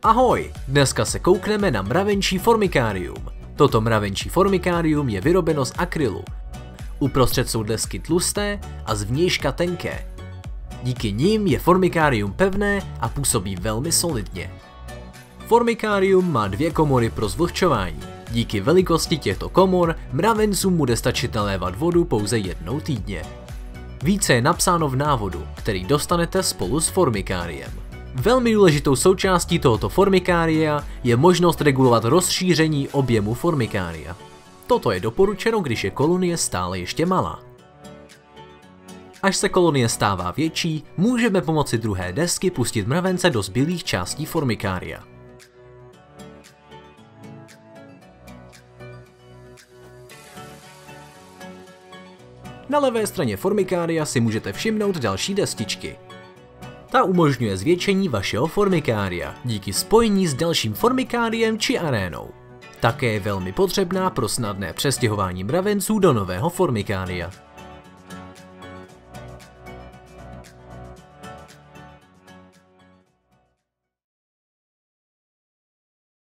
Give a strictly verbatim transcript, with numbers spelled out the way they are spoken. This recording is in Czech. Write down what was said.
Ahoj, dneska se koukneme na mravenčí formikárium. Toto mravenčí formikárium je vyrobeno z akrylu. Uprostřed jsou desky tlusté a zvnějška tenké. Díky nim je formikárium pevné a působí velmi solidně. Formikárium má dvě komory pro zvlhčování. Díky velikosti těchto komor mravencům bude stačit nalévat vodu pouze jednou týdně. Více je napsáno v návodu, který dostanete spolu s formikáriem. Velmi důležitou součástí tohoto formikária je možnost regulovat rozšíření objemu formikária. Toto je doporučeno, když je kolonie stále ještě malá. Až se kolonie stává větší, můžeme pomocí druhé desky pustit mravence do zbylých částí formikária. Na levé straně formikária si můžete všimnout další destičky. Ta umožňuje zvětšení vašeho formikária díky spojení s dalším formikáriem či arénou. Také je velmi potřebná pro snadné přestěhování mravenců do nového formikária.